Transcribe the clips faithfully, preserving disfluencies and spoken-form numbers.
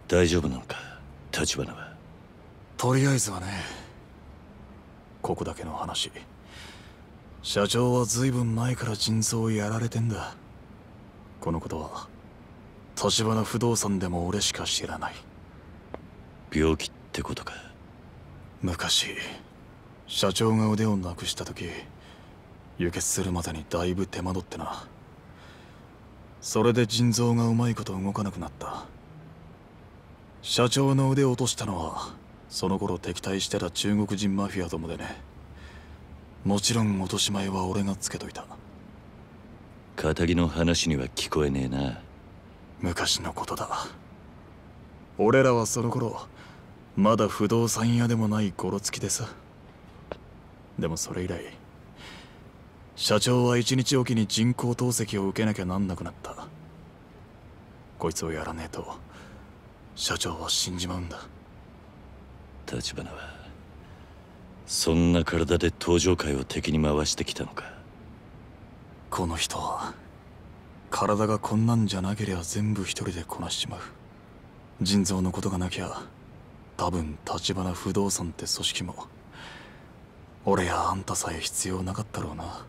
大丈夫なのか、立花は。 とりあえずはね。ここだけの話、社長は随分前から腎臓をやられてんだ。このことは立花不動産でも俺しか知らない。 病気ってことか。 昔社長が腕をなくした時、輸血するまでにだいぶ手間取ってな。それで腎臓がうまいこと動かなくなった。社長の腕を落としたのはその頃敵対してた中国人マフィアどもでね。もちろん落とし前は俺がつけといた。 仇の話には聞こえねえな。 昔のことだ。俺らはその頃まだ不動産屋でもないゴロつきでさ。でもそれ以来社長は一日おきに人工透析を受けなきゃなんなくなった。こいつをやらねえと社長は死んじまうんだ。 立花はそんな体で登場界を敵に回してきたのか。 この人は体がこんなんじゃなけりゃ全部一人でこなしちまう。腎臓のことがなきゃ多分立花不動産って組織も俺やあんたさえ必要なかったろうな。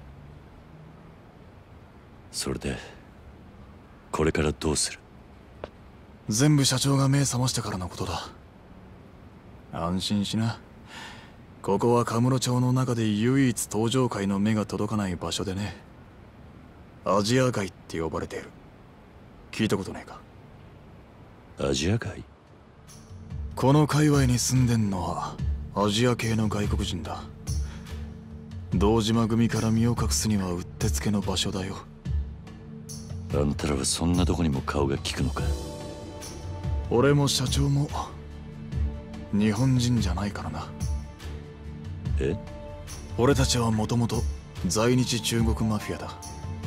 それでこれからどうする？ 全部社長が目覚ましてからのことだ。安心しな。ここはカムロ町の中で唯一登場界の目が届かない場所でね。アジア街って呼ばれている。聞いたことねえか？ アジア街？ この界隈に住んでんのはアジア系の外国人だ。堂島組から身を隠すにはうってつけの場所だよ。 あんたらはそんなとこにも顔が利くのか？ 俺も社長も日本人じゃないからな。 え？ 俺たちはもともと在日中国マフィアだ。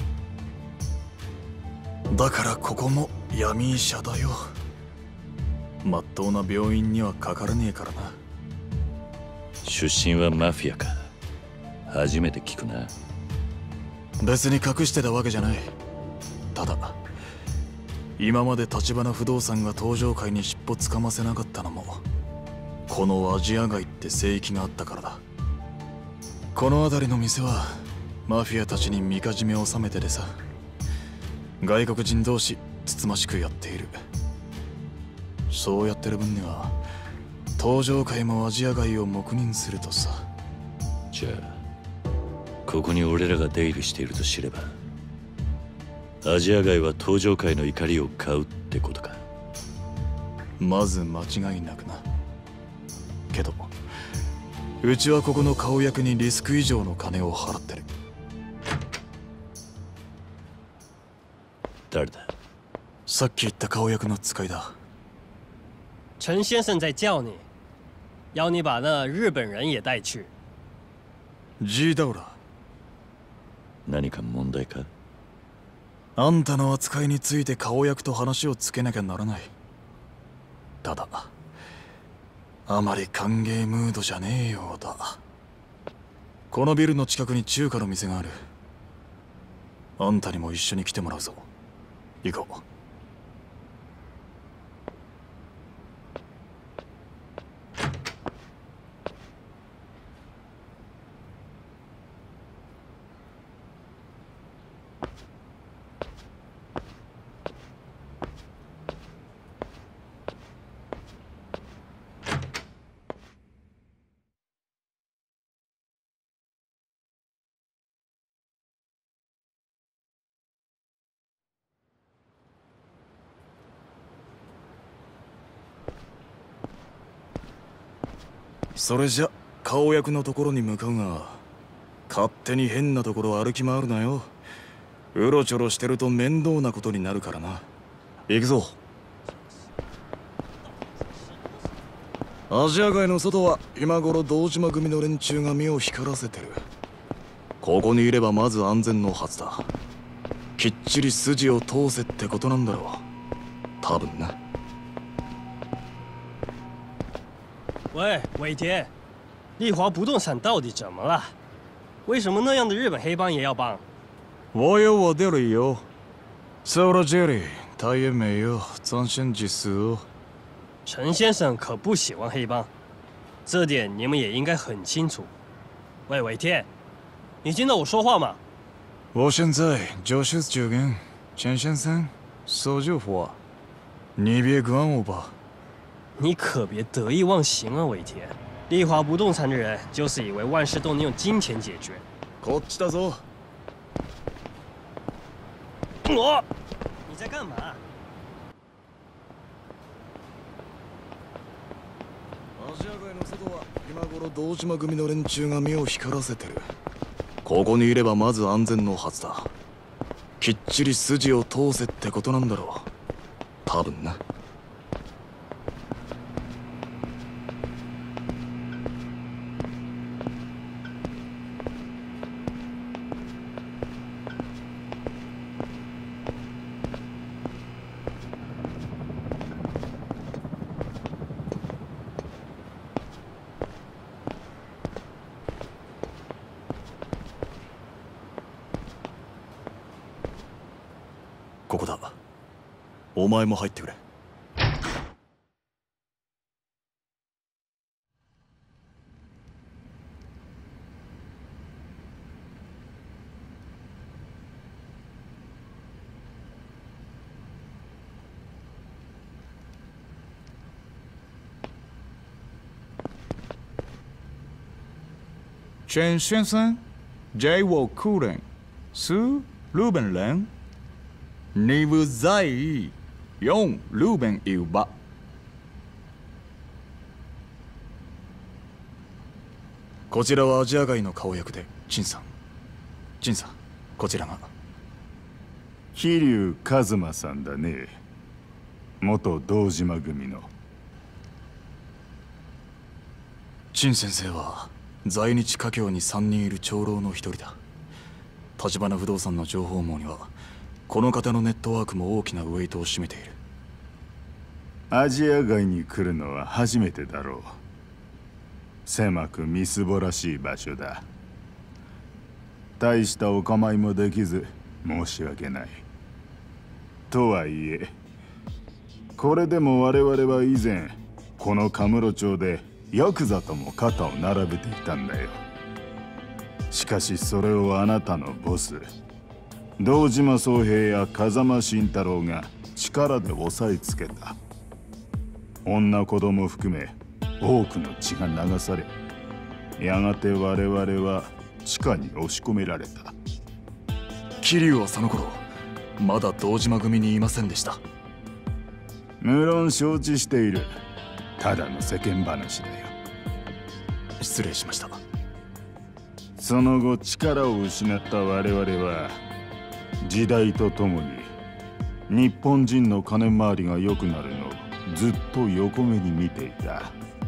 だからここも闇医者だよ。まっとうな病院にはかからねえからな。 出身はマフィアか？初めて聞くな。 別に隠してたわけじゃない。ただ今まで立花不動産が登場界に尻尾つかませなかったのもこのアジア街って聖域があったからだ。この辺りの店はマフィアたちにみかじめを収めてでさ、外国人同士つつましくやっている。そうやってる分には登場界もアジア街を黙認するとさ。 じゃあここに俺らが出入りしていると知ればアジア街は登場界の怒りを買うってことか。 まず間違いなくな。けどうちはここの顔役にリスク以上の金を払ってる。 誰だ？ さっき言った顔役の使いだ。 陳先生在叫你，要你把那日本人也带去。 G ダウラ。 何か問題か？ あんたの扱いについて顔役と話をつけなきゃならない。ただあまり歓迎ムードじゃねえようだ。このビルの近くに中華の店がある。あんたにも一緒に来てもらうぞ。行こう。それじゃ顔役のところに向かうが、勝手に変なところ歩き回るなよ。うろちょろしてると面倒なことになるからな。行くぞ。アジア街の外は今頃堂島組の連中が目を光らせてる。ここにいればまず安全のはずだ。きっちり筋を通せってことなんだろう、多分な。 喂，伟杰，丽华不动产到底怎么了？为什么那样的日本黑帮也要帮？ 我有我的理由。ソロジェリー、大変名誉、斬新実数を。 陈先生可不喜欢黑帮，这点你们也应该很清楚。喂，伟天，你听到我说话吗？ 我现在就是这个陈先生说句话，你别管我吧。 你可别得意忘形啊，伟天！丽华不动产的人就是以为万事都能用金钱解决。 こっちだぞ。 我，你在干嘛？ アジア街の外は今頃堂島組の連中が目を光らせてる。ここにいればまず安全のはずだ。きっちり筋を通せってことなんだろう。多分な。ここだ。お前も入ってくれ。 陈先生，这我客人是日本人。你不在意用日本语吧？ こちらはアジア街の顔役で陳さん。陳さん、こちらが。 桐生一馬さんだね。元堂島組の。 陳先生は在日華僑にさんにんいる長老の一人だ。橘不動産の情報網にはこの方のネットワークも大きなウェイトを占めている。 アジア街に来るのは初めてだろう。狭くみすぼらしい場所だ。大したお構いもできず申し訳ない。とはいえこれでも我々は以前このカムロ町でヤクザとも肩を並べていたんだよ。しかしそれをあなたのボス堂島宗平や風間慎太郎が力で押さえつけた。女子供含め多くの血が流され、やがて我々は地下に押し込められた。 桐生はその頃まだ堂島組にいませんでした。 無論承知している。ただの世間話だよ。 失礼しました。 その後力を失った我々は時代とともに日本人の金回りが良くなるのをずっと横目に見ていた。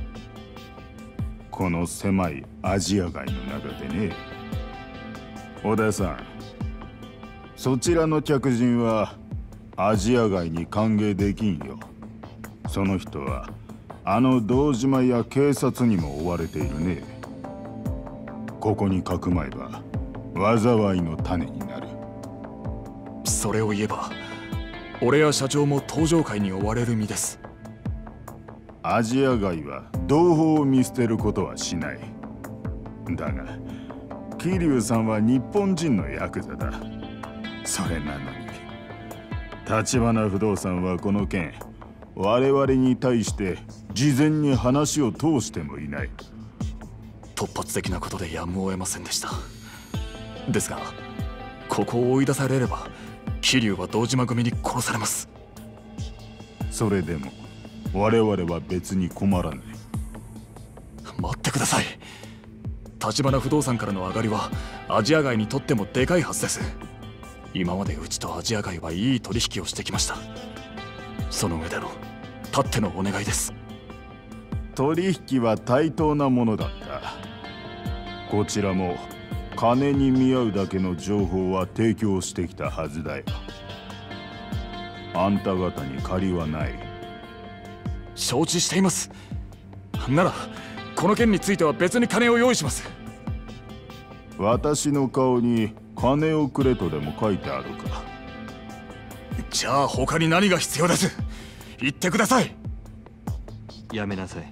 この狭いアジア街の中でね。小田さん、そちらの客人はアジア街に歓迎できんよ。その人はあの堂島や警察にも追われているね。ここにかくまえば災いの種になる。 それを言えば俺や社長も登場会に追われる身です。 アジア街は同胞を見捨てることはしない。だが桐生さんは日本人のヤクザだ。それなのに橘不動産はこの件我々に対して事前に話を通してもいない。 突発的なことでやむを得ませんでした。ですがここを追い出されれば桐生は堂島組に殺されます。 それでも我々は別に困らない。 待ってください。橘不動産からの上がりはアジア街にとってもでかいはずです。今までうちとアジア街はいい取引をしてきました。その上でのたってのお願いです。 取引は対等なものだった。こちらも金に見合うだけの情報は提供してきたはずだよ。あんた方に借りはない。 承知しています。ならこの件については別に金を用意します。 私の顔に金をくれとでも書いてあるか。 じゃあ他に何が必要です。言ってください。 やめなさい。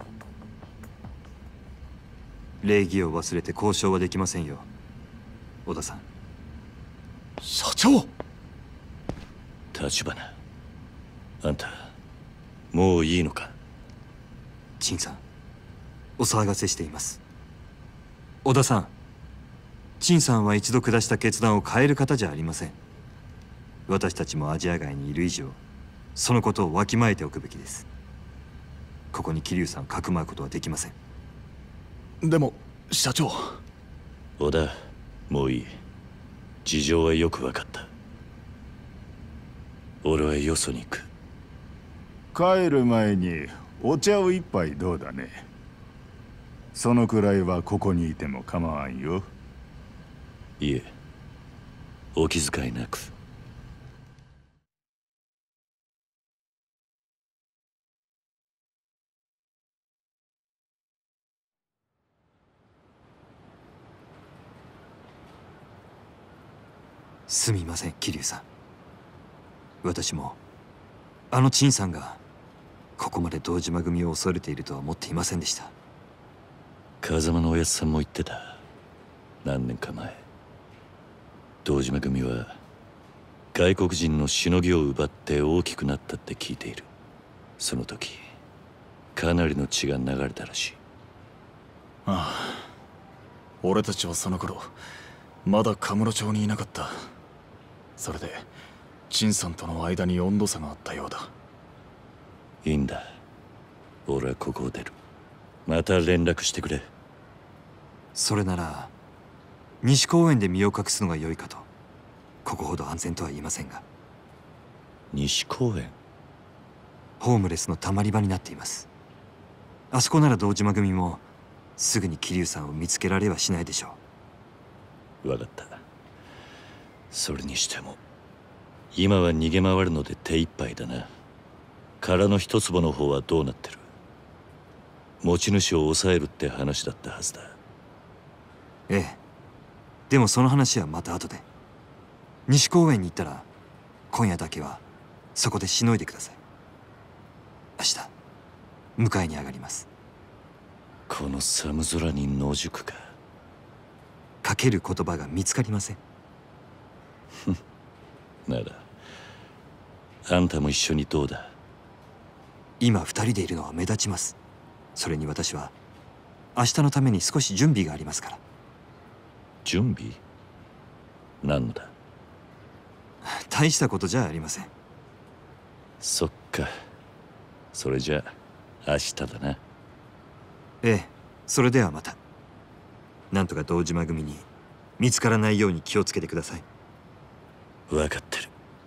礼儀を忘れて交渉はできませんよ、小田さん。 社長。 立花、あんたもういいのか？ 陳さん、お騒がせしています。小田さん、陳さんは一度下した決断を変える方じゃありません。私たちもアジア外にいる以上、そのことをわきまえておくべきです。ここに桐生さんをかくまうことはできません。 でも社長。 小田、もういい。事情はよく分かった。俺はよそに行く。 帰る前にお茶を一杯どうだね。そのくらいはここにいても構わんよ。 いえ、お気遣いなく。 すみません、桐生さん。私もあの陳さんがここまで堂島組を恐れているとは思っていませんでした。 風間のおやつさんも言ってた。何年か前、堂島組は外国人のしのぎを奪って大きくなったって聞いている。その時かなりの血が流れたらしい。 ああ、俺たちはその頃まだカムロ町にいなかった。それで陳さんとの間に温度差があったようだ。 いいんだ、俺はここを出る。また連絡してくれ。 それなら西公園で身を隠すのが良いかと。ここほど安全とは言いませんが。 西公園？ ホームレスのたまり場になっています。あそこなら堂島組もすぐに桐生さんを見つけられはしないでしょう。 分かった。それにしても今は逃げ回るので手一杯だな。殻の一坪の方はどうなってる？持ち主を抑えるって話だったはずだ。 ええ、でもその話はまた後で。西公園に行ったら今夜だけはそこでしのいでください。明日迎えに上がります。 この寒空に野宿か。 かける言葉が見つかりません。 ならあんたも一緒にどうだ？ 今二人でいるのは目立ちます。それに私は明日のために少し準備がありますから。 準備？何のだ？ 大したことじゃありません。 そっか。それじゃあ明日だな。 ええ、それではまた。なんとか堂島組に見つからないように気をつけてください。 分かってる。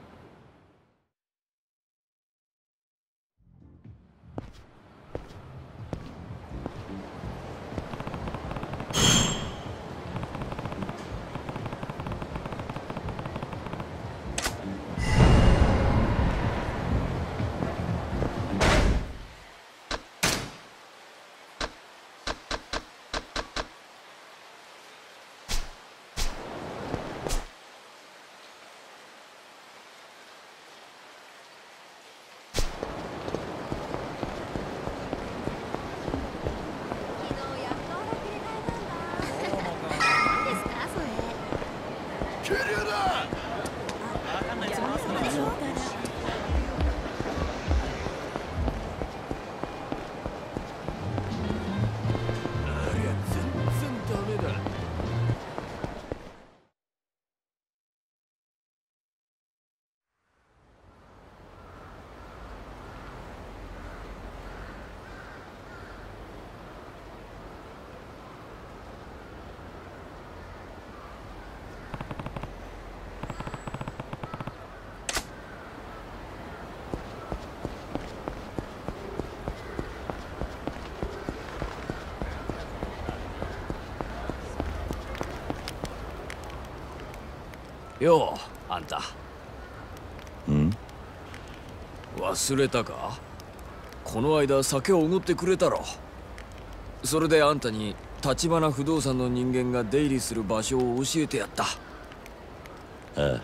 よう、あんた。 ん？ 忘れたか？この間酒をおごってくれたろ。それであんたに立花不動産の人間が出入りする場所を教えてやった。 ああ、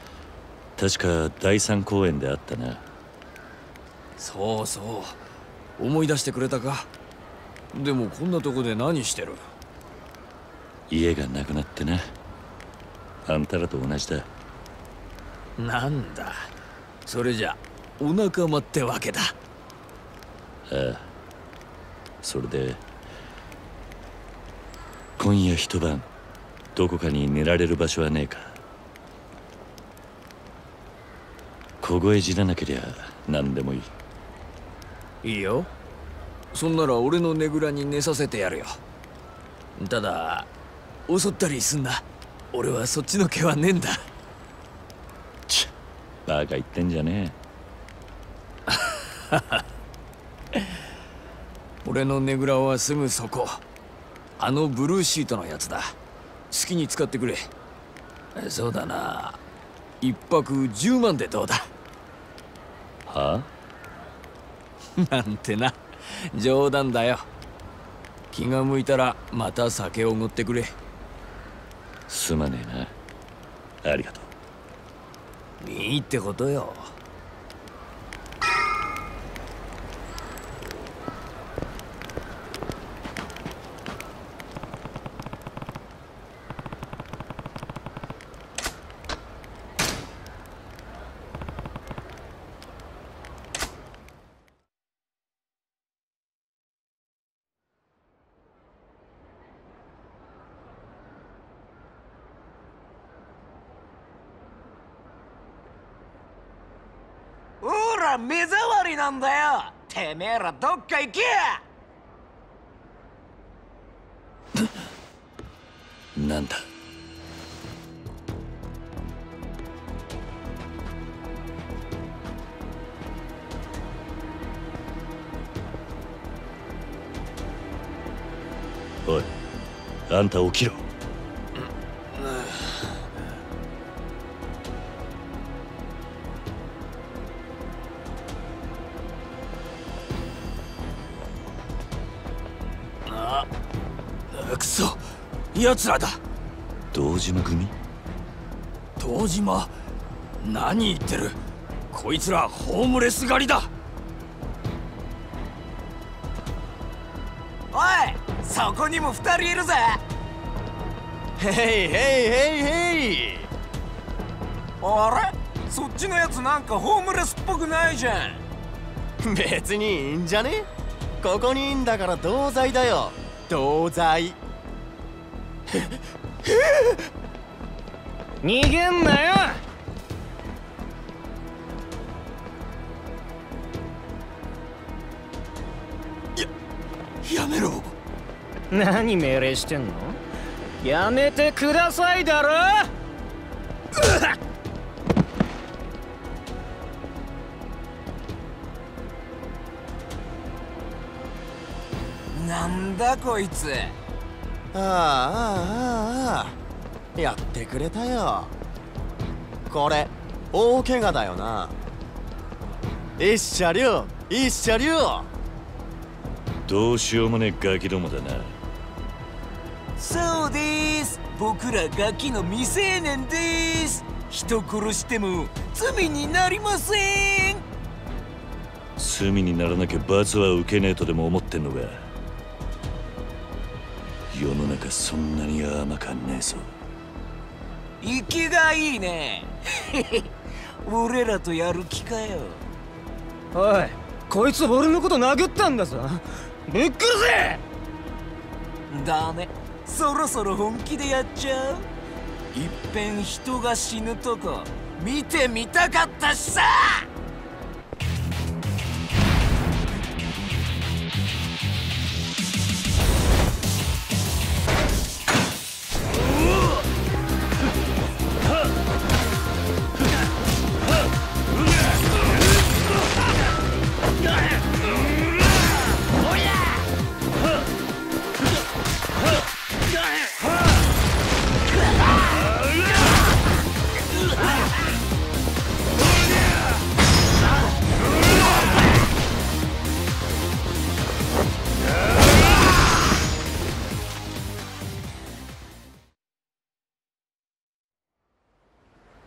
確か第三公園であったな。 そうそう。 思い出してくれたか。でもこんなとこで何してる？ 家がなくなってな。あんたらと同じだ。 なんだ、それじゃお仲間ってわけだ。 ああ、それで今夜一晩どこかに寝られる場所はねえか。凍え死ななけりゃ何でもいい。 いいよ。そんなら俺のねぐらに寝させてやるよ。ただ襲ったりすんな。俺はそっちの毛はねえんだ。 ちっ、バカ言ってんじゃねえ。俺のねぐらはすぐそこ。あのブルーシートのやつだ。好きに使ってくれ。そうだな、一泊じゅうまんでどうだ？ はあ？なんてな、冗談だよ。気が向いたらまた酒をおごってくれ。 すまねえな。ありがとう。いいってことよ。 目障りなんだよ。てめえらどっか行け。 なんだ。おい、あんた起きろ。 くそ、奴らだ。 堂島組？ 堂島？何言ってる。こいつらホームレス狩りだ。 おい、そこにも二人いるぜ。 へいへいへいへい。 あれ、そっちのやつなんかホームレスっぽくないじゃん。別にいいんじゃね？ここにいんだから同罪だよ。同罪。 逃げんなよ。 や、やめろ。 何命令してんの？やめてくださいだろ。 なんだこいつ。 ああああああ、やってくれたよ。これ大怪我だよな。一車両一車両。 どうしようもねえガキどもだな。 そうです、僕らガキの未成年です。人殺しても罪になりません。 罪にならなきゃ罰は受けねえとでも思ってんのか。世の中そんなに甘かんねえぞ。 生きがいいね。俺らとやる気かよ。 おい、こいつ俺のこと殴ったんだぞ。ぶっ殺せ。 ダメ、そろそろ本気でやっちゃう。いっぺん人が死ぬとこ見てみたかったしさ。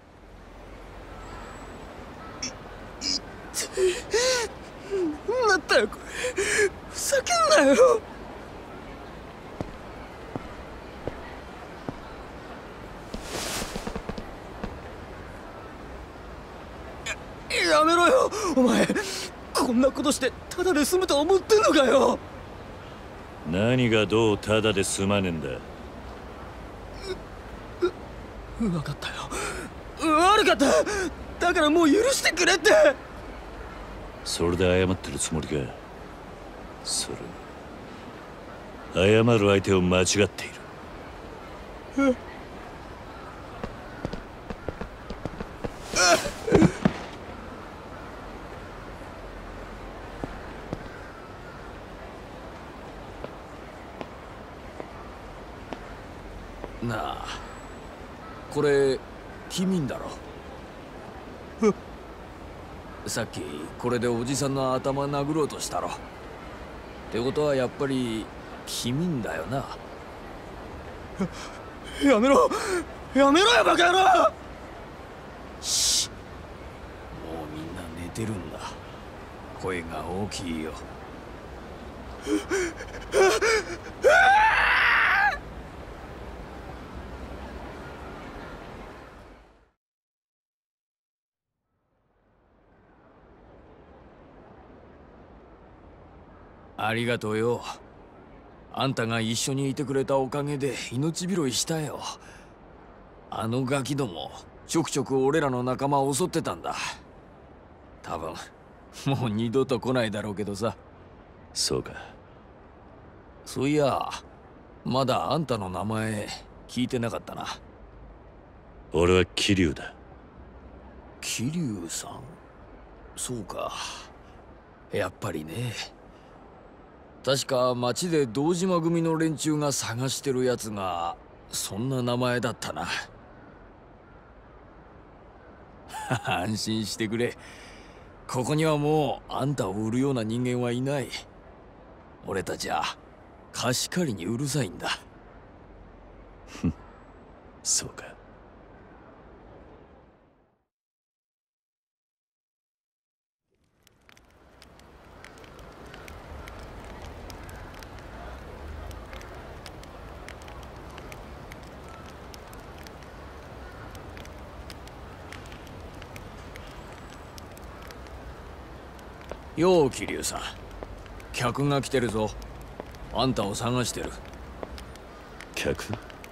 なっただよこれ。ふざけんなよ。や、やめろよお前。こんなことしてただで済むと思ってんのかよ。 何がどうただで済まねえんだ。 う、う、分かったよ。悪かった。だからもう許してくれって。 それで謝ってるつもりか。それ謝る相手を間違っている。 なあ、これ君んだろ。さっきこれでおじさんの頭殴ろうとしたろ。ってことはやっぱり君んだよな。やめろやめろよバカ野郎。しもうみんな寝てるんだ。声が大きいよ。ありがとうよ。あんたが一緒にいてくれたおかげで命拾いしたよ。あのガキどもちょくちょく俺らの仲間を襲ってたんだ。多分もう二度と来ないだろうけどさ。 そうか。 そういやまだあんたの名前聞いてなかったな。 俺は桐生だ。 桐生さん。そうか、やっぱりね。確か町で堂島組の連中が探してるやつがそんな名前だったな。安心してくれ。ここにはもうあんたを売るような人間はいない。俺たちは貸し借りにうるさいんだ。 そうか。 よう桐生さん、客が来てるぞ。あんたを探してる。 客？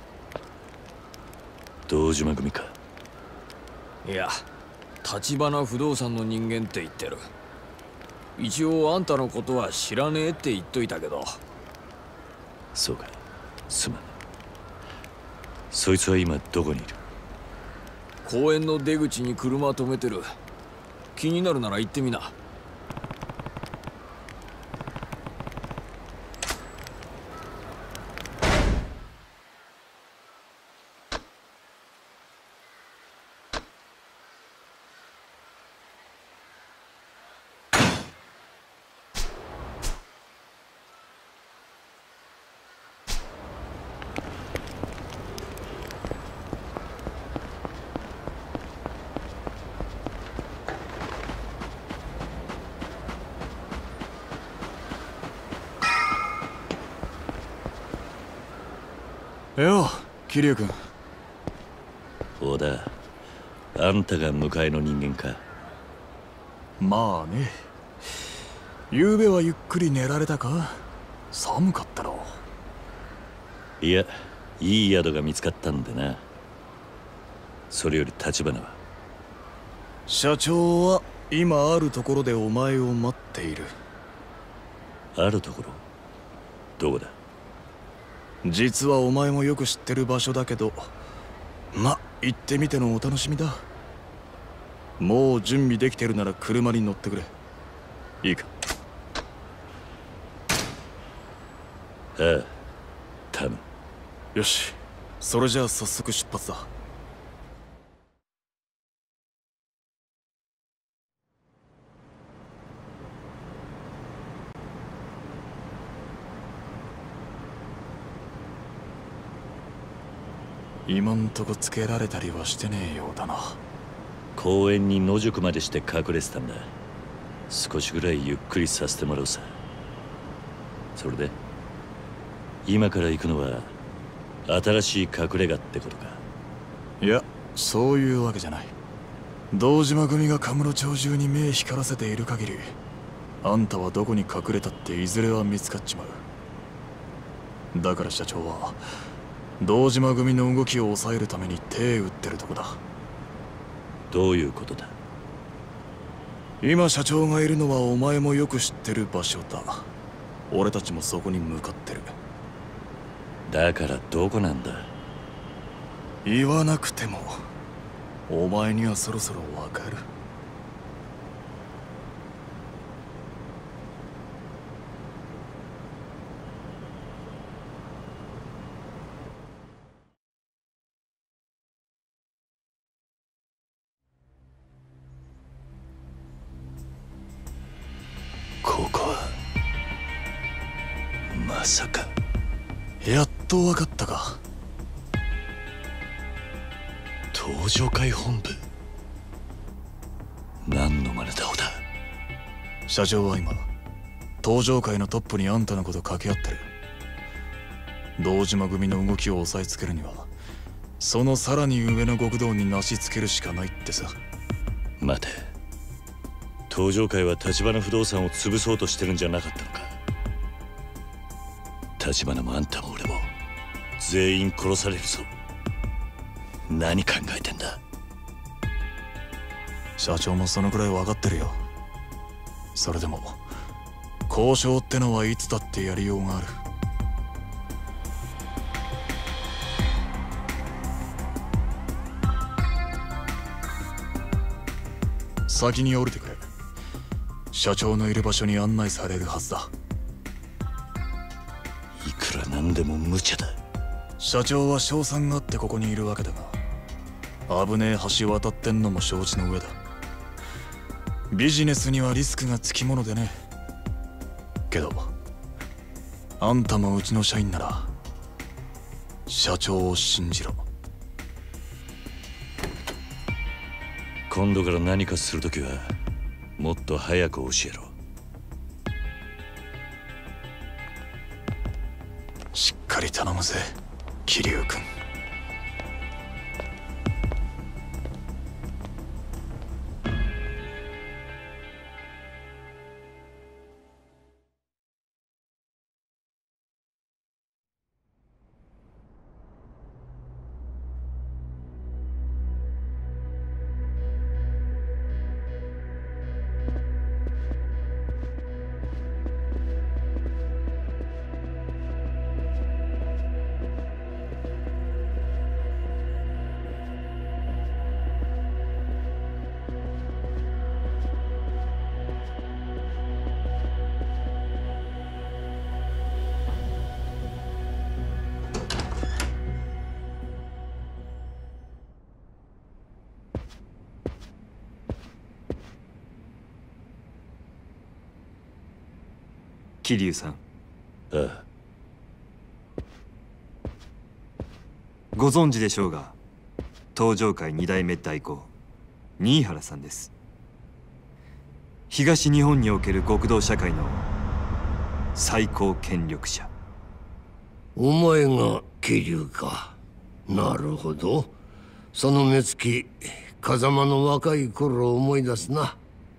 堂島組か。 いや、橘不動産の人間って言ってる。一応あんたのことは知らねえって言っといたけど。 そうか、すまん。そいつは今どこにいる？ 公園の出口に車止めてる。気になるなら行ってみな。 よう桐生君。 小田、あんたが迎えの人間か。 まあね。昨べはゆっくり寝られたか？寒かったろ。 いや、いい宿が見つかったんでな。それより橘は？ 社長は今あるところでお前を待っている。 あるところ？どこだ？ 実はお前もよく知ってる場所だけど、ま、行ってみてのお楽しみだ。もう準備できてるなら車に乗ってくれ。いいか？ ああ、頼む。 よし、それじゃあ早速出発だ。今んとこつけられたりはしてねえようだな。 公園に野宿までして隠れてたんだ。 少しぐらいゆっくりさせてもらうさ。それで今から行くのは新しい隠れ家ってことか？ いや、そういうわけじゃない。堂島組がカムロ町中に目光らせている限り、あんたはどこに隠れたっていずれは見つかっちまう。だから社長は堂島組の動きを抑えるために手打ってるとこだ。 どういうことだ？ 今社長がいるのはお前もよく知ってる場所だ。俺たちもそこに向かってる。 だからどこなんだ？ 言わなくてもお前にはそろそろわかる。 ここはまさか。 やっとわかったか。 登場会本部。何の真似だ小田。 社長は今登場会のトップにあんたのこと掛け合ってる。堂島組の動きを押さえつけるにはそのさらに上の極道になしつけるしかないってさ。 待て、登場会は橘不動産を潰そうとしてるんじゃなかったのか？橘もあんたも俺も全員殺されるぞ。何考えてんだ？ 社長もそのくらい分かってるよ。それでも交渉ってのはいつだってやりようがある。先に降りてくれ。社長のいる場所に案内されるはずだ。 いくらなんでも無茶だ。 社長は賞賛があってここにいるわけだが、危ねえ橋渡ってんのも承知の上だ。ビジネスにはリスクがつきものでね。けどあんたもうちの社員なら社長を信じろ。 今度から何かするときはもっと早く教えろ。 しっかり頼むぜ桐生君。 桐生さん。 ああ。 ご存知でしょうが、登場会二代目代行新原さんです。東日本における極道社会の最高権力者。 お前が桐生か。なるほど。その目つき、風間の若い頃を思い出すな。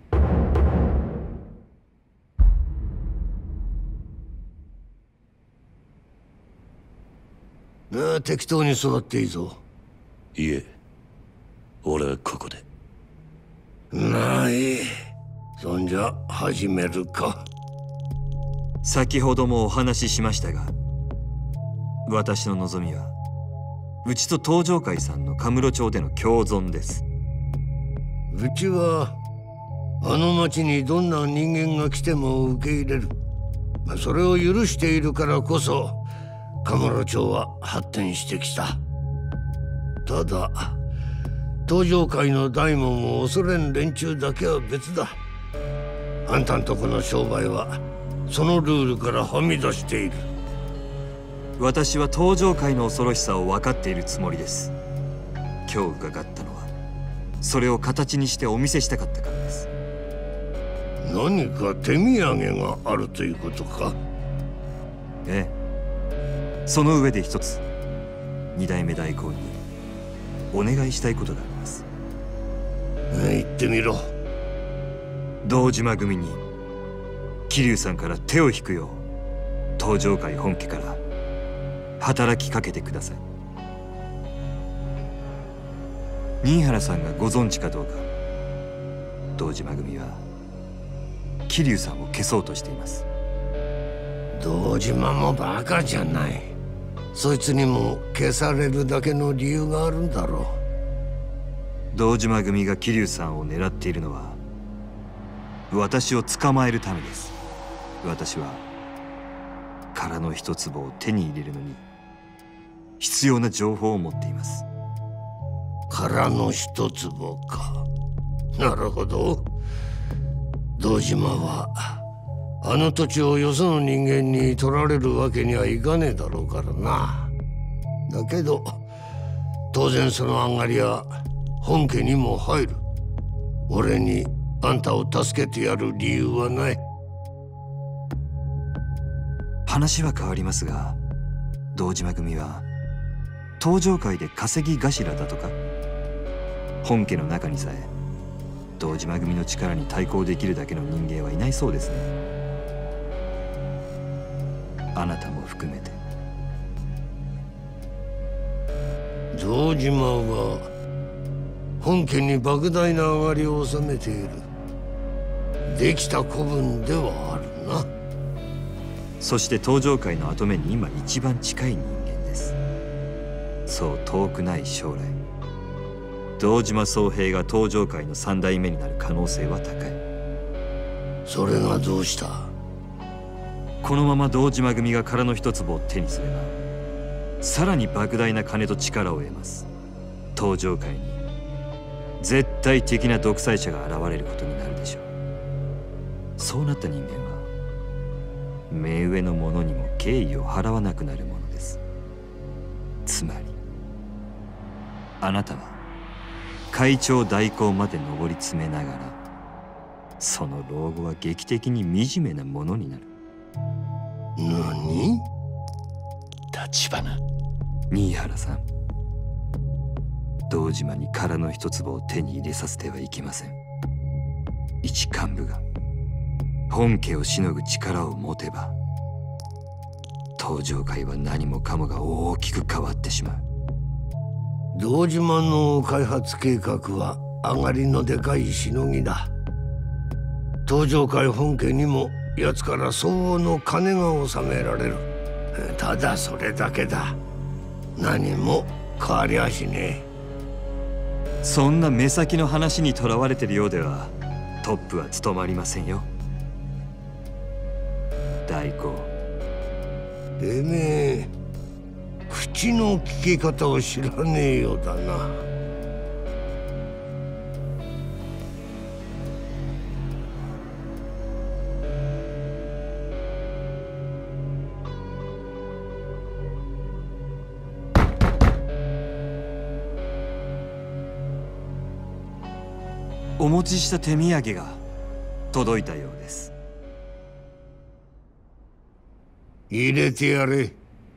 ああ、適当に座っていいぞ。 いえ、俺はここで。 ない。そんじゃ始めるか。 先ほどもお話ししましたが、私の望みはうちと登場会さんのカムロ町での共存です。 うちはあの町にどんな人間が来ても受け入れる。それを許しているからこそカムロ町は発展してきた。ただ登場会の大門を恐れん連中だけは別だ。あんたんとこの商売はそのルールからはみ出している。 私は登場会の恐ろしさを分かっているつもりです。今日伺ったのはそれを形にしてお見せしたかったからです。 何か手土産があるということか？ ええ。その上で一つ、二代目大公にお願いしたいことがあります。 言ってみろ。 堂島組に桐生さんから手を引くよう東上会本家から働きかけてください。新原さんがご存知かどうか、堂島組は桐生さんを消そうとしています。 堂島もバカじゃない。そいつにも消されるだけの理由があるんだろう。堂島組が桐生さんを狙っているのは私を捕まえるためです。私は殻の一粒を手に入れるのに必要な情報を持っています。 殻の一粒か。なるほど。堂島はあの土地をよその人間に取られるわけにはいかねえだろうからな。だけど当然その上がりは本家にも入る。俺にあんたを助けてやる理由はない。 話は変わりますが、堂島組は東上界で稼ぎ頭だとか。本家の中にさえ堂島組の力に対抗できるだけの人間はいないそうですね。あなたも含めて。 堂島は本家に莫大な上がりを収めている。できた子分ではあるな。 そして東上界の跡目に今一番近い人間です。そう遠くない将来、堂島宗平が東上界の三代目になる可能性は高い。 それがどうした？ このまま堂島組が殻の一粒を手にすれば、さらに莫大な金と力を得ます。東上界に絶対的な独裁者が現れることになるでしょう。そうなった人間は目上の者にも敬意を払わなくなるものです。つまりあなたは会長代行まで上り詰めながら、その老後は劇的に惨めなものになる。 何？ 立花。 新原さん、堂島に殻の一粒を手に入れさせてはいけません。一幹部が本家をしのぐ力を持てば、東上界は何もかもが大きく変わってしまう。 堂島の開発計画は上がりのでかいしのぎだ。東上界本家にも奴から相応の金が納められる。ただそれだけだ。何も変わりゃしねえ。そんな目先の話にとらわれてるようではトップは務まりませんよ。代行。 てめえ口の利き方を知らねえようだな。 お持ちした手土産が届いたようです。 入れてやれ。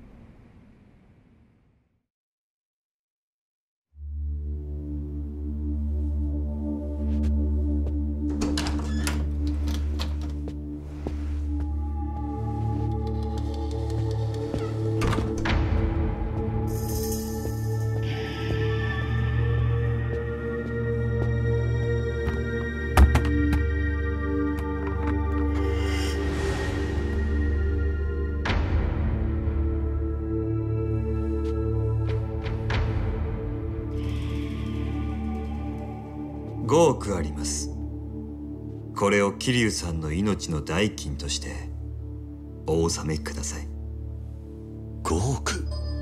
ごおくあります。これを桐生さんの命の代金としてお納めください。 ごおく？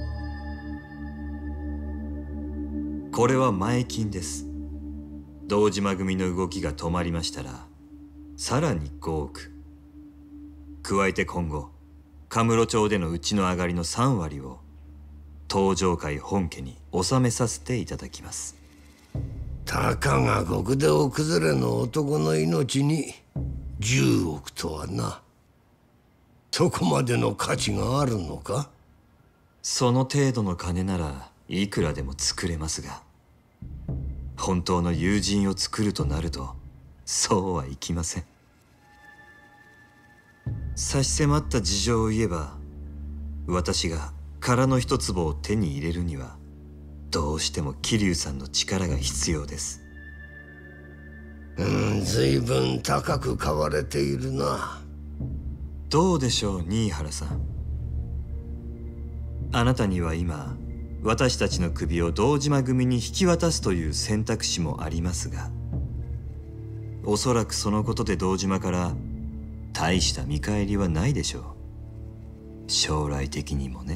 これは前金です。堂島組の動きが止まりましたらさらにごおく。加えて今後カムロ町でのうちの上がりのさんわりを東上界本家に納めさせていただきます。 たかが極道崩れの男の命にじゅうおくとはな。そこまでの価値があるのか？ その程度の金ならいくらでも作れますが、本当の友人を作るとなるとそうはいきません。差し迫った事情を言えば、私が殻の一粒を手に入れるにはどうしても桐生さんの力が必要です。 うん、随分高く買われているな。 どうでしょう、新原さん。あなたには今私たちの首を堂島組に引き渡すという選択肢もありますが、おそらくそのことで堂島から大した見返りはないでしょう。将来的にもね。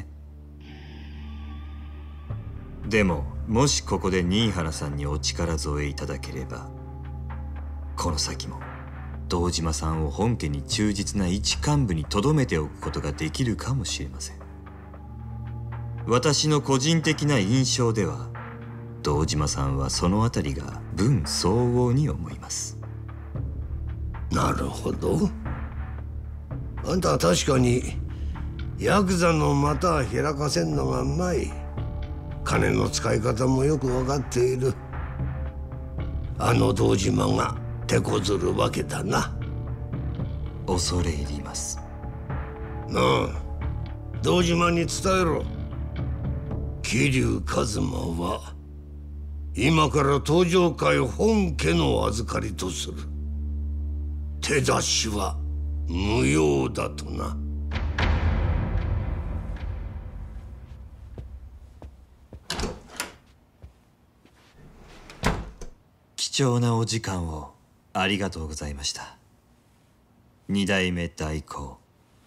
でももしここで新原さんにお力添えいただければ、この先も堂島さんを本家に忠実な一幹部に留めておくことができるかもしれません。私の個人的な印象では、堂島さんはそのあたりが分相応に思います。 なるほど。あんたは確かにヤクザの股は開かせんのがうまい。金の使い方もよく分かっている。あの堂島が手こずるわけだな。 恐れ入ります。 なあ、堂島に伝えろ。桐生一馬は今から東上界本家の預かりとする。手出しは無用だとな。 貴重なお時間をありがとうございました。二代目代行。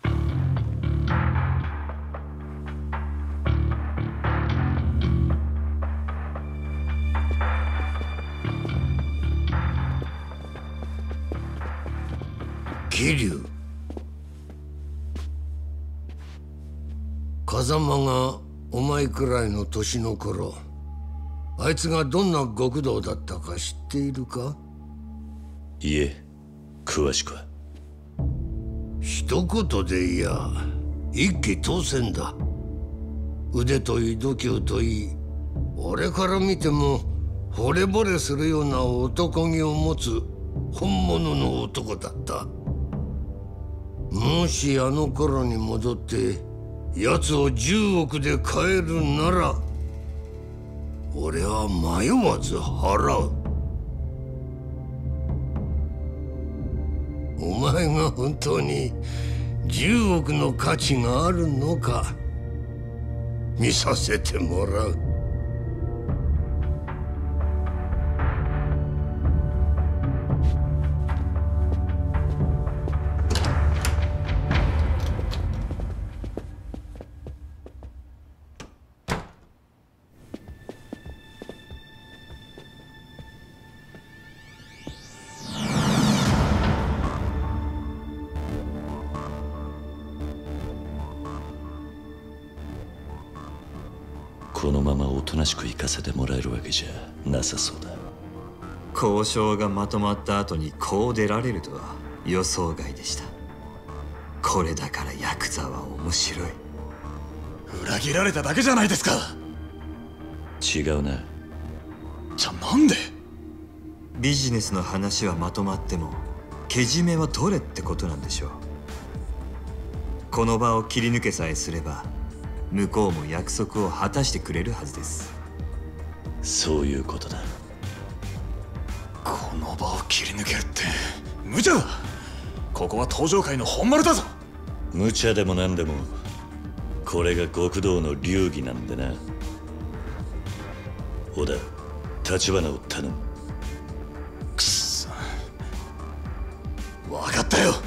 桐生、風間がお前くらいの年の頃、あいつがどんな極道だったか知っているか？ いえ、詳しくは。 一言で言や一騎当千だ。腕といい度胸といい、俺から見ても惚れ惚れするような男気を持つ本物の男だった。もしあの頃に戻って奴をじゅうおくで買えるなら、俺は迷わず払う。お前が本当にじゅうおくの価値があるのか見させてもらう。 このままおとなしく行かせてもらえるわけじゃなさそうだ。 交渉がまとまった後にこう出られるとは予想外でした。これだからヤクザは面白い。 裏切られただけじゃないですか。 違うな。 じゃあなんで？ ビジネスの話はまとまってもけじめは取れってことなんでしょう。この場を切り抜けさえすれば向こうも約束を果たしてくれるはずです。 そういうことだ。 この場を切り抜けるって無茶だ。ここは東上界の本丸だぞ。 無茶でも何でもこれが極道の流儀なんでな。小田、立花を頼む。 くっそ、分かったよ。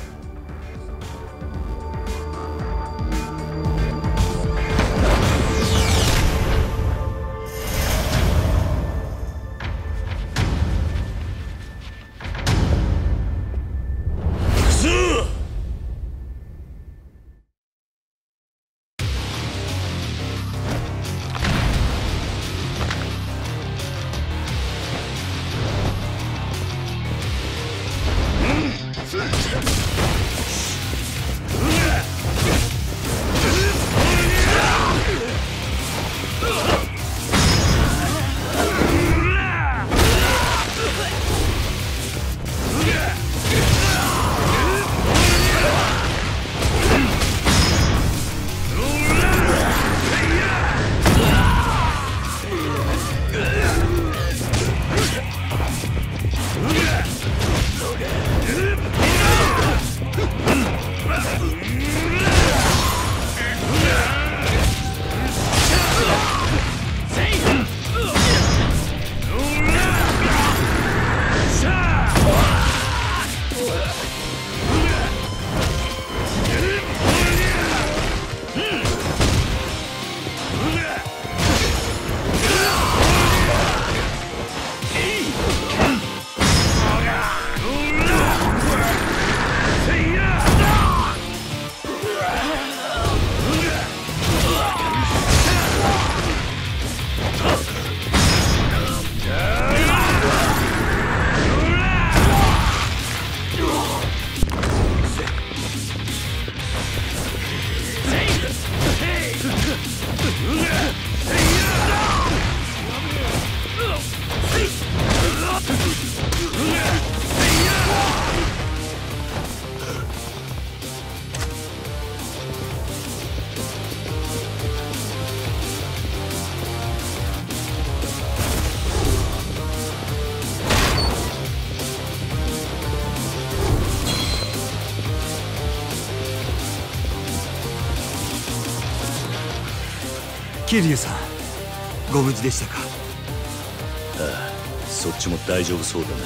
桐生さん、ご無事でしたか？ ああ、そっちも大丈夫そうだな。 え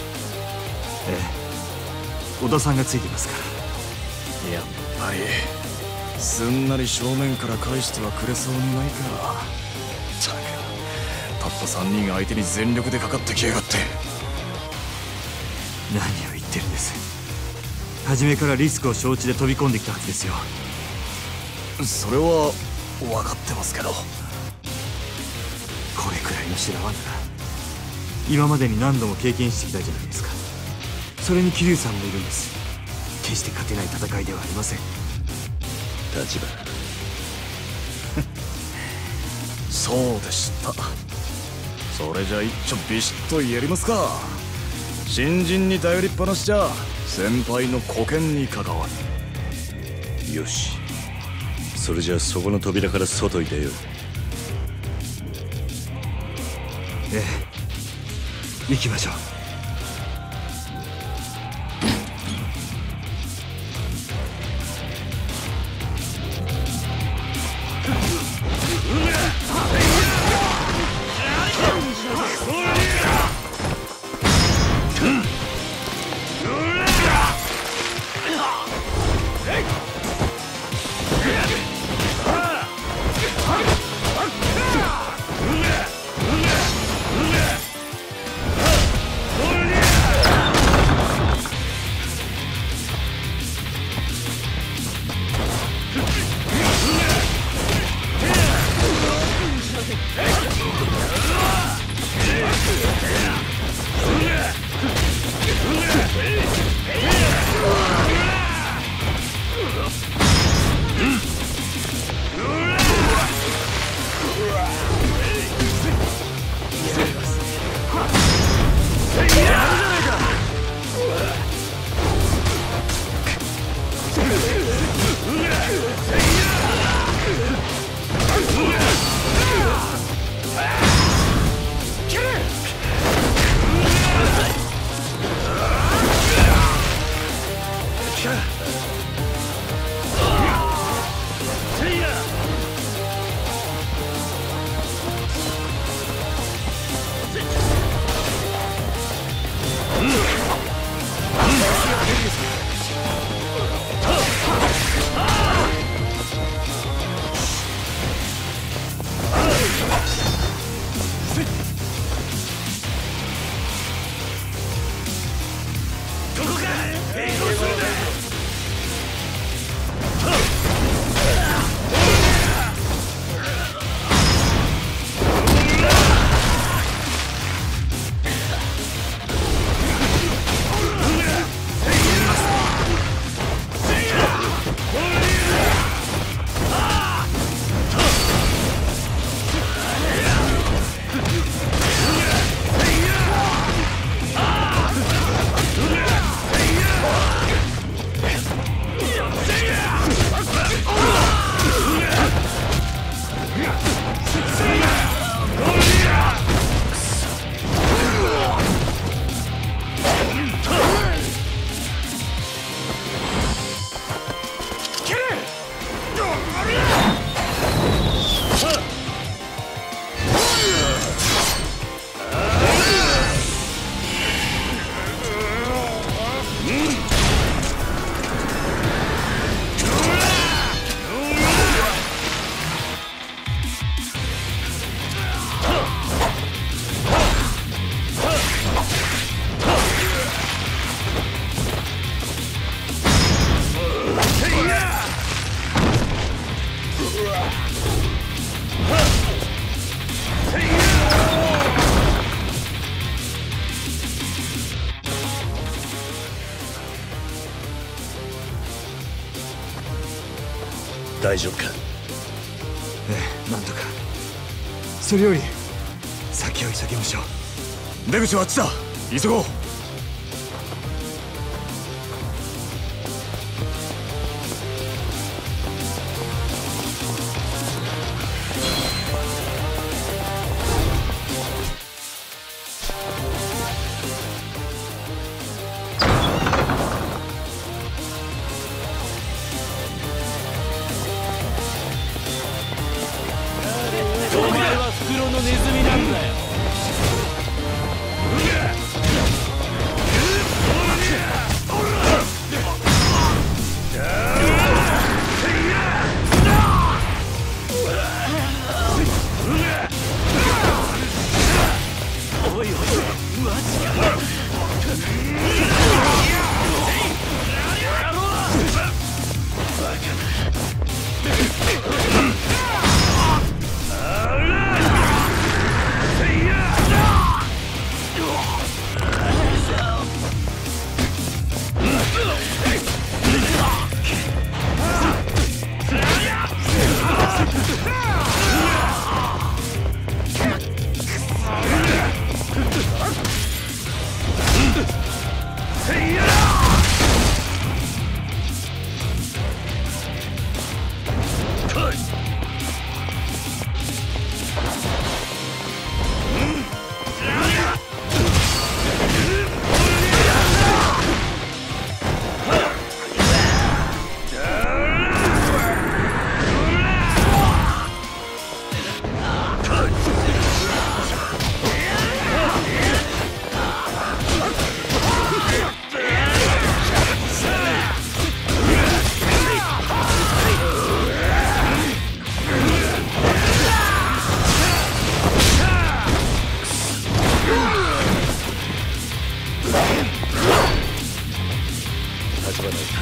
え、織田さんがついてますから。 やっぱりすんなり正面から返してはくれそうにないか。ったく、たったさんにん相手に全力でかかってきやがって。 何を言ってるんです。初めからリスクを承知で飛び込んできたはずですよ。 それは分かってますけど。 これくらいの修羅場なら今までに何度も経験してきたじゃないですか。それに桐生さんもいるんです。決して勝てない戦いではありません。 立花そうでした。それじゃ一丁ビシッとやりますか。新人に頼りっぱなしじゃ先輩の沽券に関わる。 よし、それじゃあそこの扉から外に出よう。 ええ、行きましょう。 大丈夫か？ ええ、なんとか。それより先を急ぎましょう。 出口はあっちだ。急ごう。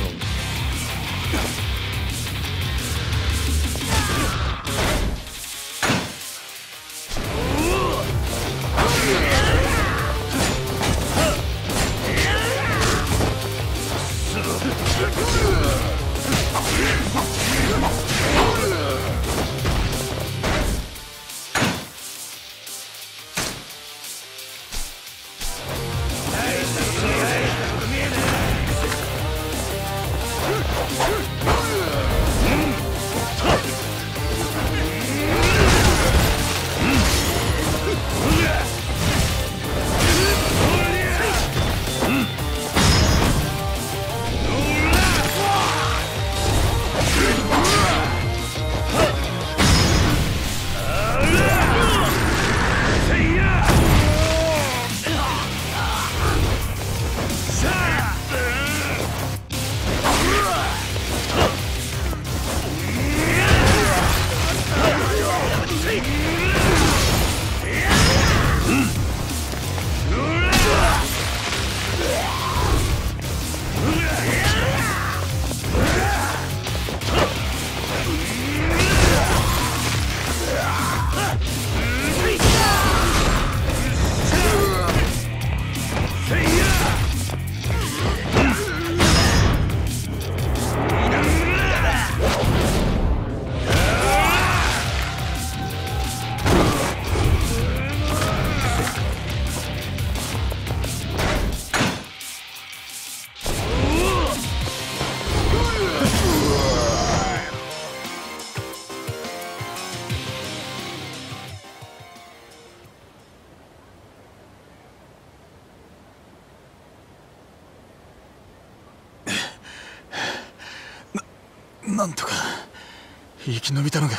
なんとか生き延びたのが。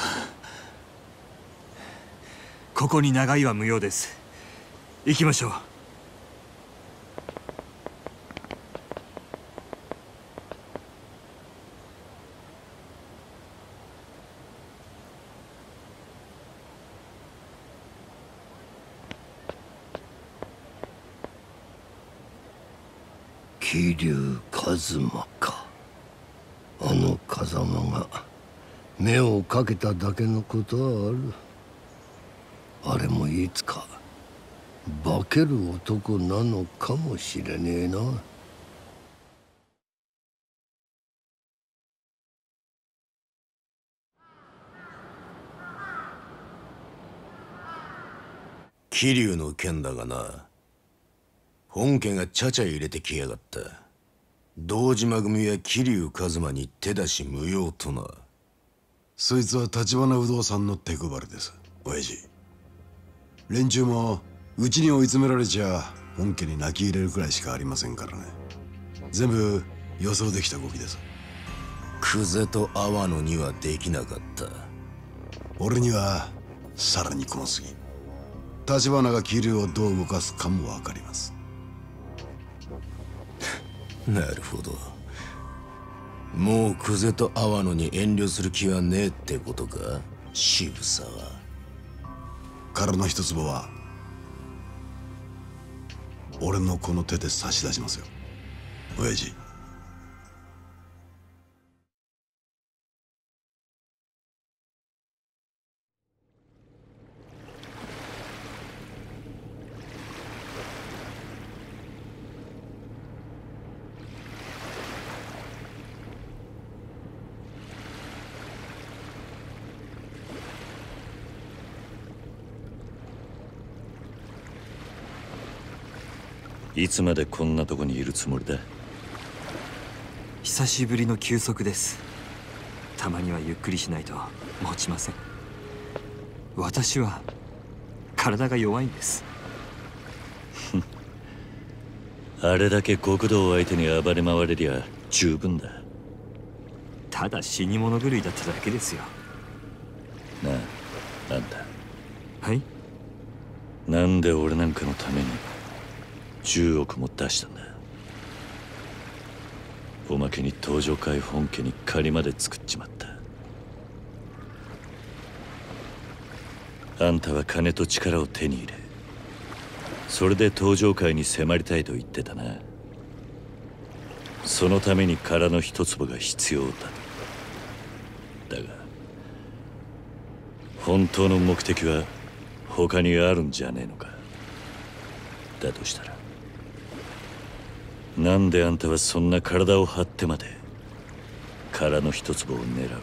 ここに長居は無用です。行きましょう。 桐生一馬か。あの風間が目をかけただけのことはある。あれもいつか化ける男なのかもしれねえな。 桐生の件だがな、本家がちゃちゃ入れてきやがった。堂島組や桐生一馬に手出し無用とな。 そいつは橘不動産の手配りです、親父。連中もうちに追い詰められちゃ本家に泣き入れるくらいしかありませんからね。全部予想できた動きです。 久世と阿波野にはできなかった。 俺にはさらにこの次、橘が桐生をどう動かすかも分かります。 なるほど。もう久世と阿波野に遠慮する気はねえってことか、渋沢。 彼の一坪は俺のこの手で差し出しますよ、親父。 いつまでこんなとこにいるつもりだ。 久しぶりの休息です。たまにはゆっくりしないと持ちません。私は体が弱いんです。 あれだけ極道を相手に暴れ回れりゃ十分だ。 ただ死に物狂いだっただけですよ。 なあ、あんた。 はい。 なんで俺なんかのためにじゅうおくも出したんだ。おまけに東上会本家に借りまで作っちまった。あんたは金と力を手に入れ、それで東上会に迫りたいと言ってたな。 そのために殻の一粒が必要だ。だが本当の目的は他にあるんじゃねえのか。だとしたらなんであんたはそんな体を張ってまで殻の一粒を狙う。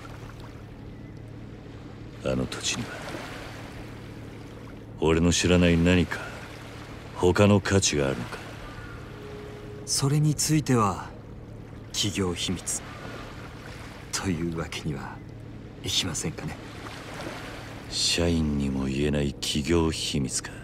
あの土地には俺の知らない何か他の価値があるのか。 それについては企業秘密というわけにはいきませんかね。 社員にも言えない企業秘密か。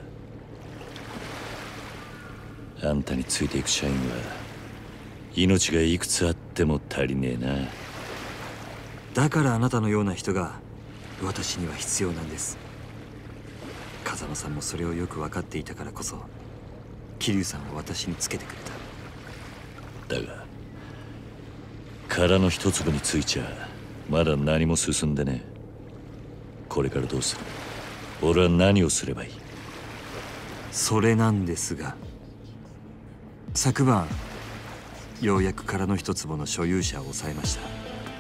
あんたについていく社員は命がいくつあっても足りねえな。 だからあなたのような人が私には必要なんです。風間さんもそれをよく分かっていたからこそ桐生さんを私につけてくれた。だが殻の一粒についちゃまだ何も進んでねえ。これからどうする？俺は何をすればいい？ それなんですが、昨晩ようやく殻の一粒の所有者を抑えました。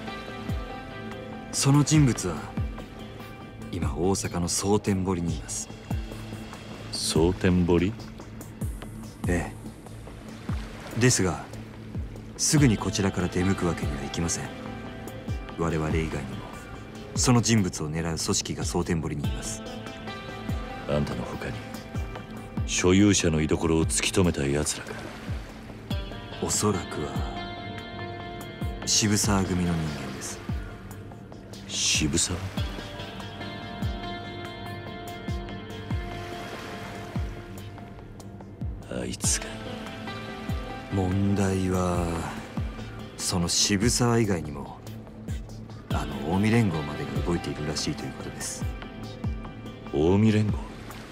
その人物は今大阪の蒼天堀にいます。 蒼天堀？ ええ。ですがすぐにこちらから出向くわけにはいきません。我々以外にもその人物を狙う組織が蒼天堀にいます。 あんたの他に所有者の居所を突き止めた奴らか？ おそらくは渋沢組の人間です。 渋沢？あいつが。 問題はその渋沢以外にもあの近江連合までが動いているらしいということです。 近江連合？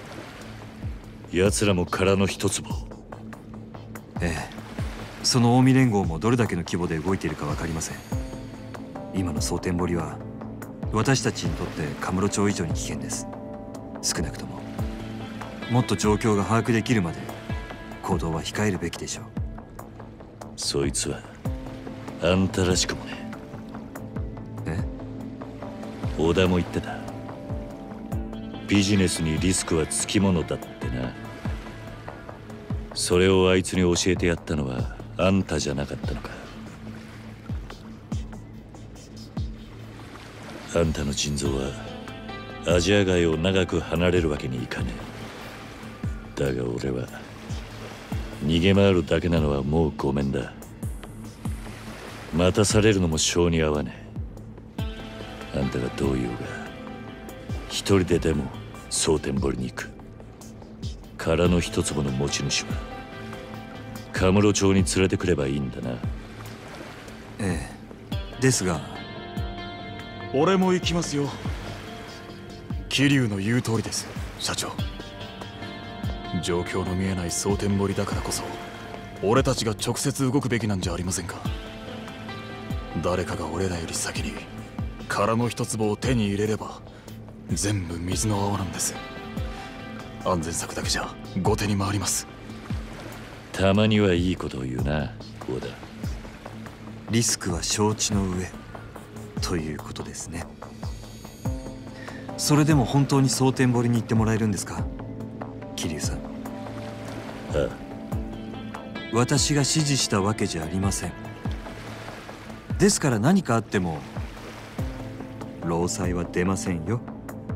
奴らも殻の一粒？ ええ。その近江連合もどれだけの規模で動いているか分かりません。今の蒼天堀は私たちにとってカムロ町以上に危険です。少なくとももっと状況が把握できるまで行動は控えるべきでしょう。 そいつはあんたらしくもね。 え？ 小田も言ってた。ビジネスにリスクはつきものだってな。それをあいつに教えてやったのはあんたじゃなかったのか。あんたの腎臓はアジア外を長く離れるわけにいかねえ。だが俺は逃げ回るだけなのはもうごめんだ。待たされるのも性に合わねえ。あんたがどう言おうが一人ででも蒼天堀に行く。殻の一粒の持ち主はカムロ町に連れてくればいいんだな。 ええ。ですが俺も行きますよ。桐生の言う通りです、社長。状況の見えない蒼天堀だからこそ俺たちが直接動くべきなんじゃありませんか。誰かが俺らより先に殻の一粒を手に入れれば全部水の泡なんです。安全策だけじゃ後手に回ります。 たまにはいいことを言うな、小田。 リスクは承知の上ということですね。それでも本当に蒼天堀に行ってもらえるんですか、桐生さん。 ああ。 私が指示したわけじゃありません。ですから何かあっても労災は出ませんよ。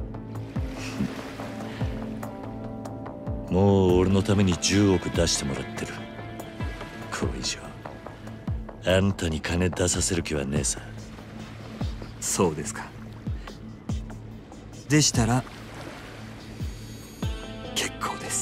もう俺のためにじゅうおく出してもらってる。これ以上あんたに金出させる気はねえさ。 そうですか。でしたら結構です。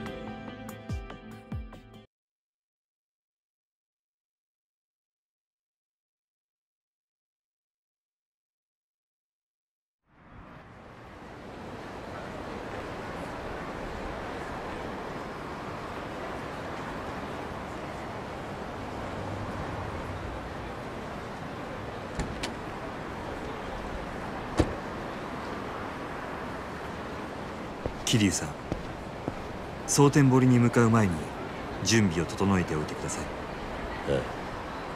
桐生さん、蒼天堀に向かう前に準備を整えておいてください。 ああ。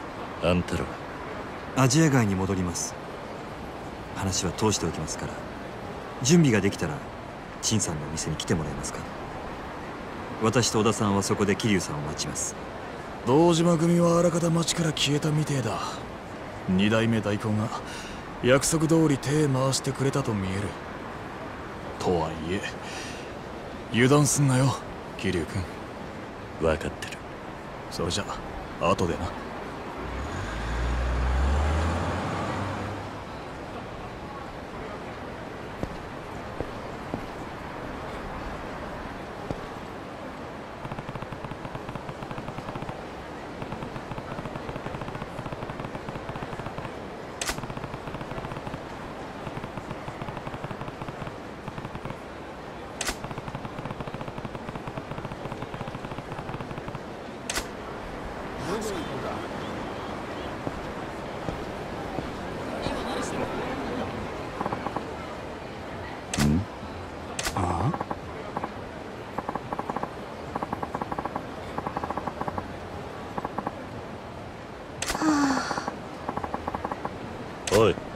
あんたらはアジア街に戻ります。話は通しておきますから、準備ができたら陳さんのお店に来てもらえますか。私と小田さんはそこで桐生さんを待ちます。 堂島組はあらかた町から消えたみてえだ。二代目代行が約束通り手回してくれたと見える。とはいえ油断すんなよ桐生君。 分かってる。 それじゃ後でな。 おい。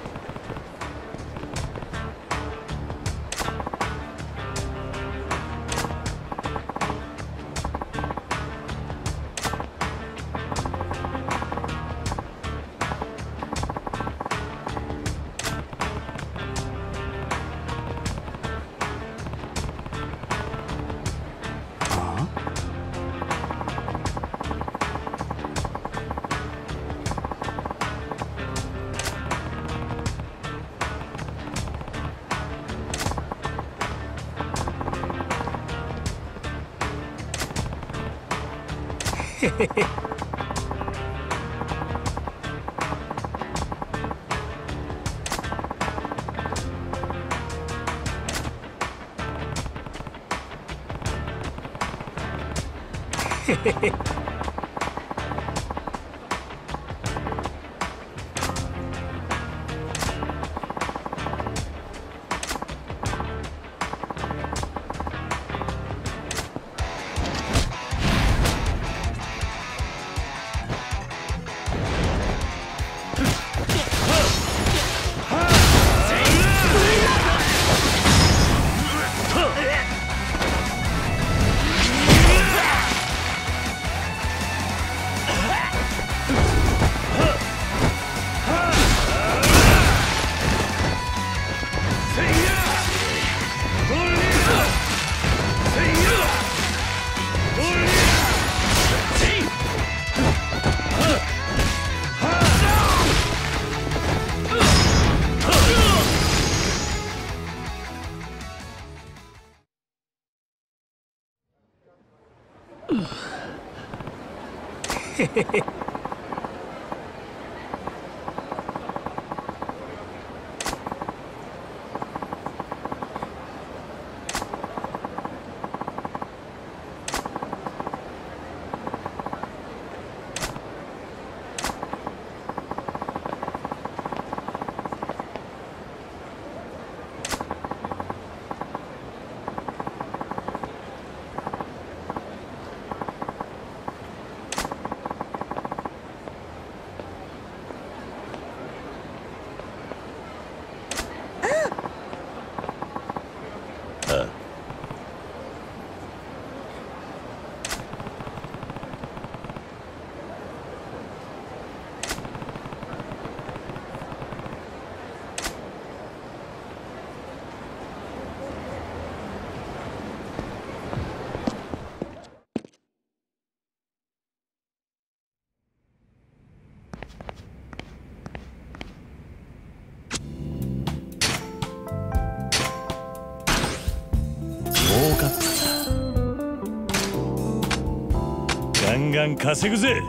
ガンガン稼ぐぜ。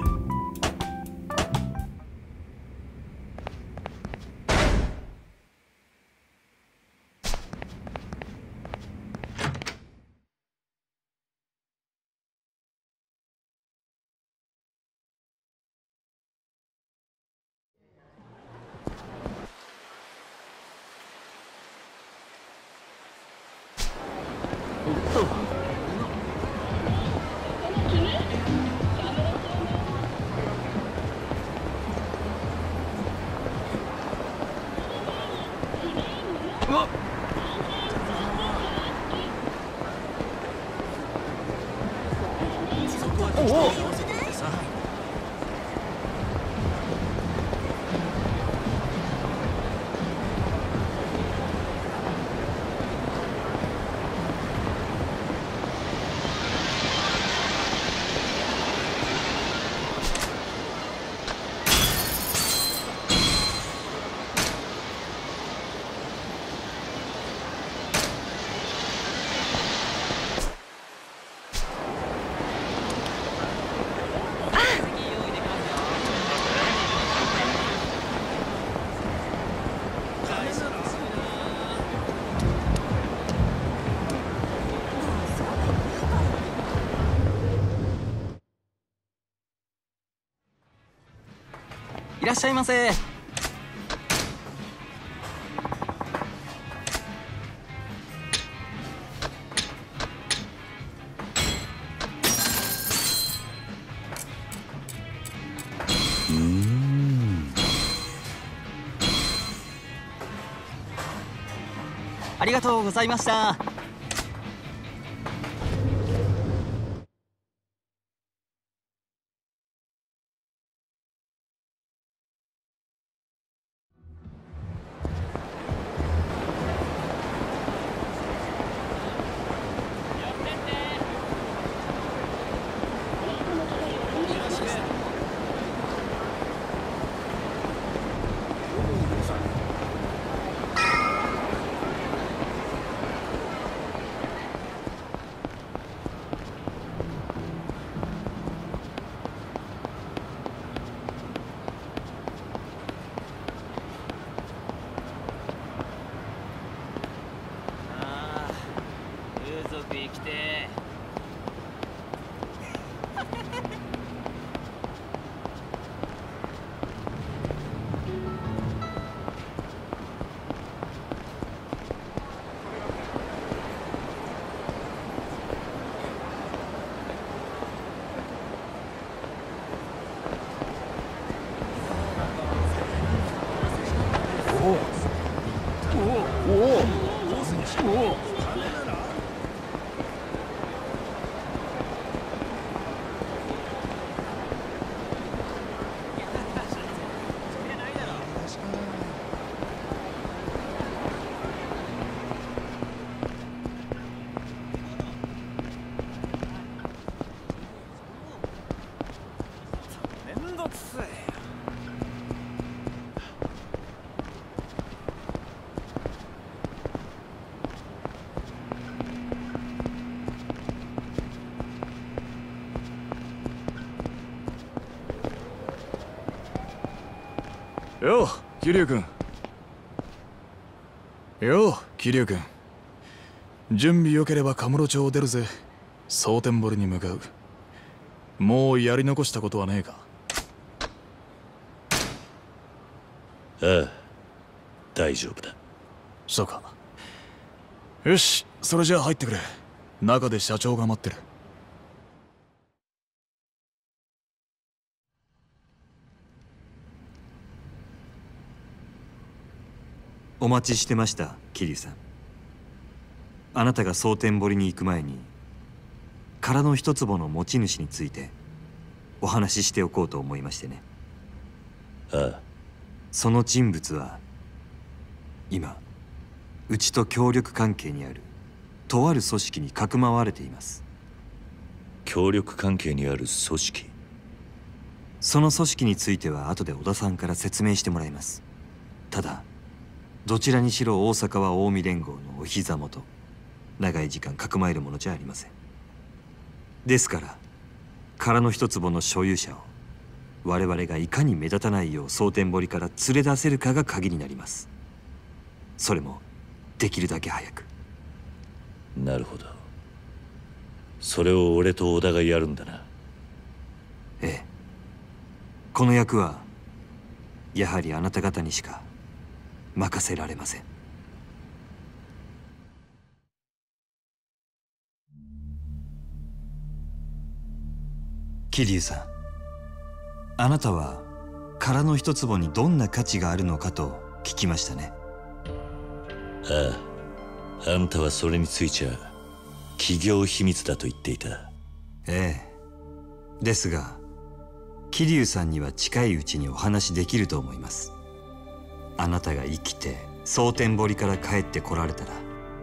らっしゃいませ。ありがとうございました。 よう桐生君。よう桐生君。準備よければカムロ町を出るぜ。蒼天堀に向かう。もうやり残したことはねえか。 ああ、大丈夫だ。 そうか。よし、それじゃあ入ってくれ。中で社長が待ってる。 お待ちしてました、桐生さん。あなたが蒼天堀に行く前に殻の一坪の持ち主についてお話ししておこうと思いましてね。 ああ。 その人物は今うちと協力関係にあるとある組織にかくまわれています。 協力関係にある組織？ その組織については後で小田さんから説明してもらいます。ただどちらにしろ大阪は近江連合のお膝元、長い時間かくまえるものじゃありません。ですから殻の一坪の所有者を我々がいかに目立たないよう蒼天堀から連れ出せるかが鍵になります。それもできるだけ早く。 なるほど。それを俺と小田がやるんだな。 ええ。この役はやはりあなた方にしか任せられません。桐生さん、あなたは殻の一坪にどんな価値があるのかと聞きましたね。 ああ、あんたはそれについちゃ企業秘密だと言っていた。 ええ。ですが桐生さんには近いうちにお話しできると思います。あなたが生きて蒼天堀から帰ってこられたら、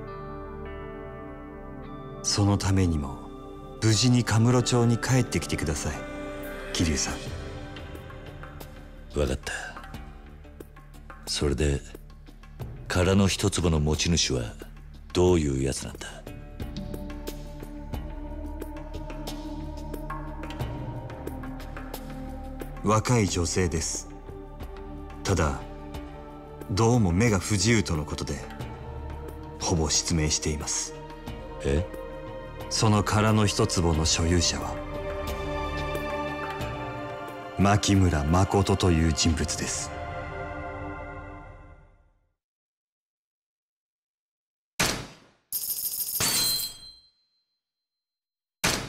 そのためにも無事にカムロ町に帰ってきてください、桐生さん。 分かった。それで殻の一坪の持ち主はどういうやつなんだ？ 若い女性です。ただどうも目が不自由とのことでほぼ失明しています。 え？ その殻の一坪の所有者は牧村誠という人物です。